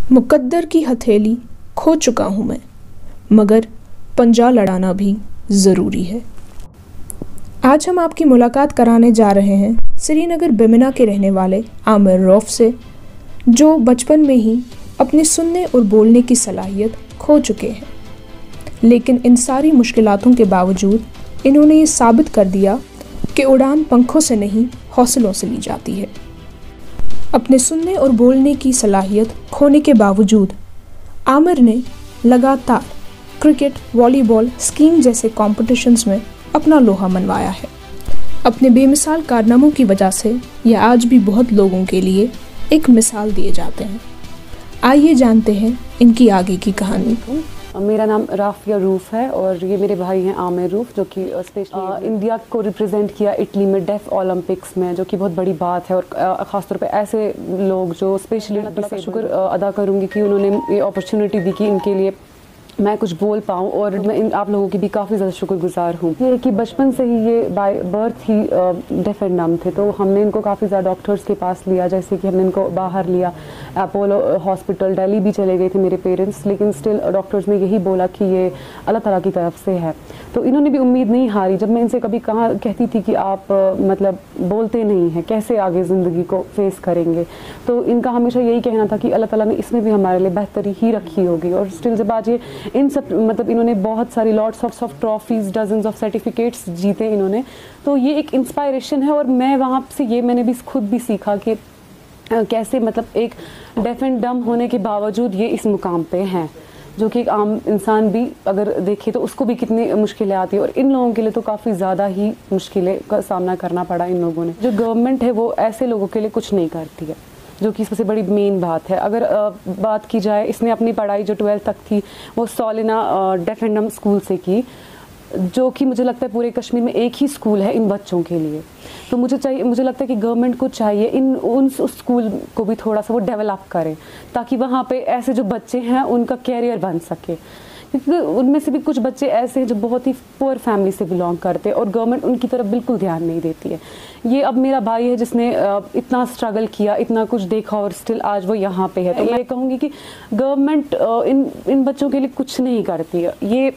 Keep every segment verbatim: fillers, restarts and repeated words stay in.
मुकद्दर की हथेली खो चुका हूँ मैं, मगर पंजा लड़ाना भी ज़रूरी है। आज हम आपकी मुलाकात कराने जा रहे हैं श्रीनगर बिमिना के रहने वाले आमिर रऊफ़ से, जो बचपन में ही अपने सुनने और बोलने की सलाहियत खो चुके हैं, लेकिन इन सारी मुश्किलातों के बावजूद इन्होंने ये साबित कर दिया कि उड़ान पंखों से नहीं हौसलों से ली जाती है। अपने सुनने और बोलने की सलाहियत खोने के बावजूद आमिर ने लगातार क्रिकेट, वॉलीबॉल, स्कीइंग जैसे कॉम्पिटिशन्स में अपना लोहा मनवाया है। अपने बेमिसाल कारनामों की वजह से यह आज भी बहुत लोगों के लिए एक मिसाल दिए जाते हैं। आइए जानते हैं इनकी आगे की कहानी। मेरा नाम राफिया रूफ है और ये मेरे भाई हैं आमिर रूफ, जो कि स्पेशली इंडिया को रिप्रेजेंट किया इटली में डेफ ओलंपिक्स में, जो कि बहुत बड़ी बात है। और ख़ासतौर पे ऐसे लोग जो स्पेशली से शुक्र अदा करूँगी कि उन्होंने ये अपॉर्चुनिटी दी कि इनके लिए मैं कुछ बोल पाऊँ, और मैं इन आप लोगों की भी काफ़ी ज़्यादा शुक्रगुजार हूँ। ये कि बचपन से ही ये बाय बर्थ ही डेफ एंड डम थे, तो हमने इनको काफ़ी ज़्यादा डॉक्टर्स के पास लिया, जैसे कि हमने इनको बाहर लिया, अपोलो हॉस्पिटल दिल्ली भी चले गए थे मेरे पेरेंट्स, लेकिन स्टिल डॉक्टर्स ने यही बोला कि ये अल्लाह ताला की तरफ से है। तो इन्होंने भी उम्मीद नहीं हारी। जब मैं इनसे कभी कहा कहती थी कि आप मतलब बोलते नहीं हैं, कैसे आगे ज़िंदगी को फेस करेंगे, तो इनका हमेशा यही कहना था कि अल्लाह ताला ने इसमें भी हमारे लिए बेहतरी ही रखी होगी। और स्टिल जब आज ये इन सब मतलब इन्होंने बहुत सारी lots of of trophies, dozens of certificates जीते इन्होंने, तो ये एक इंस्पायरेशन है। और मैं वहाँ से ये मैंने भी खुद भी सीखा कि कैसे मतलब एक डेफ एंड डम होने के बावजूद ये इस मुकाम पे हैं, जो कि एक आम इंसान भी अगर देखे तो उसको भी कितनी मुश्किलें आती है। और इन लोगों के लिए तो काफ़ी ज़्यादा ही मुश्किलें का सामना करना पड़ा इन लोगों ने। जो गवर्नमेंट है वो ऐसे लोगों के लिए कुछ नहीं करती है, जो कि सबसे बड़ी मेन बात है। अगर आ, बात की जाए, इसने अपनी पढ़ाई जो ट्वेल्थ तक थी वो सोलिना डेफ एंड डम स्कूल से की, जो कि मुझे लगता है पूरे कश्मीर में एक ही स्कूल है इन बच्चों के लिए। तो मुझे चाहिए मुझे लगता है कि गवर्नमेंट को चाहिए इन उन उस स्कूल को भी थोड़ा सा वो डेवलप करें, ताकि वहाँ पे ऐसे जो बच्चे हैं उनका कैरियर बन सके, क्योंकि उनमें से भी कुछ बच्चे ऐसे हैं जो बहुत ही पुअर फैमिली से बिलोंग करते हैं और गवर्नमेंट उनकी तरफ बिल्कुल ध्यान नहीं देती है। ये अब मेरा भाई है जिसने इतना स्ट्रगल किया, इतना कुछ देखा और स्टिल आज वो यहाँ पे है। तो मैं कहूँगी कि गवर्नमेंट इन इन बच्चों के लिए कुछ नहीं करती है। ये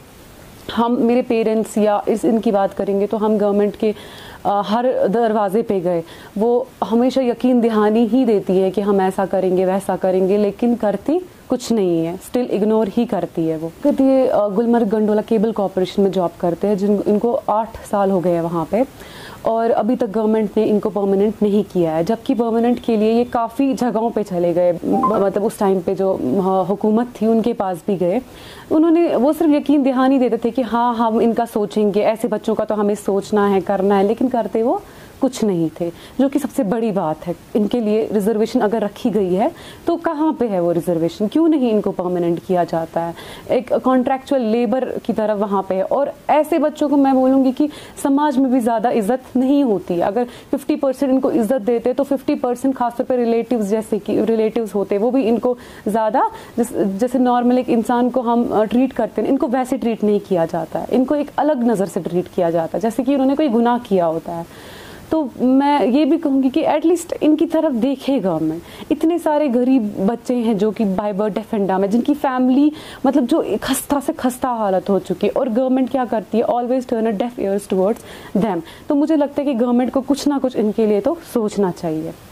हम मेरे पेरेंट्स या इस इनकी बात करेंगे तो हम गवर्नमेंट के आ, हर दरवाजे पे गए, वो हमेशा यकीन दहानी ही देती है कि हम ऐसा करेंगे वैसा करेंगे, लेकिन करती कुछ नहीं है, स्टिल इग्नोर ही करती है वो। ये गुलमर्ग गंडोला केबल कॉरपोरेशन में जॉब करते हैं, जिन इनको आठ साल हो गए हैं वहाँ पे, और अभी तक गवर्नमेंट ने इनको परमानेंट नहीं किया है, जबकि परमानेंट के लिए ये काफ़ी जगहों पे चले गए। मतलब उस टाइम पे जो हुकूमत थी उनके पास भी गए, उन्होंने वो सिर्फ यकीन दहानी देते थे कि हाँ हम इनका सोचेंगे, ऐसे बच्चों का तो हमें सोचना है, करना है, लेकिन करते वो कुछ नहीं थे, जो कि सबसे बड़ी बात है। इनके लिए रिजर्वेशन अगर रखी गई है तो कहाँ पे है वो रिजर्वेशन, क्यों नहीं इनको परमानेंट किया जाता है, एक कॉन्ट्रैक्चुअल लेबर की तरफ वहाँ पे है। और ऐसे बच्चों को मैं बोलूँगी कि समाज में भी ज़्यादा इज्जत नहीं होती है। अगर फिफ्टी परसेंट इनको इज्जत देते तो फिफ्टी परसेंट खासतौर पर रिलेटिव्स, जैसे कि रिलेटिव्स होते वो भी इनको ज़्यादा जैसे नॉर्मल एक इंसान को हम ट्रीट करते हैं, इनको वैसे ट्रीट नहीं किया जाता है, इनको एक अलग नज़र से ट्रीट किया जाता है, जैसे कि उन्होंने कोई गुनाह किया होता है। तो मैं ये भी कहूँगी कि एटलीस्ट इनकी तरफ देखे गवर्नमेंट। इतने सारे गरीब बच्चे हैं जो कि बाय बर्थ डेफ एंड डम है, जिनकी फैमिली मतलब जो खस्ता से खस्ता हालत हो चुकी है, और गवर्नमेंट क्या करती है, always turn a deaf ears towards them. तो मुझे लगता है कि गवर्नमेंट को कुछ ना कुछ इनके लिए तो सोचना चाहिए।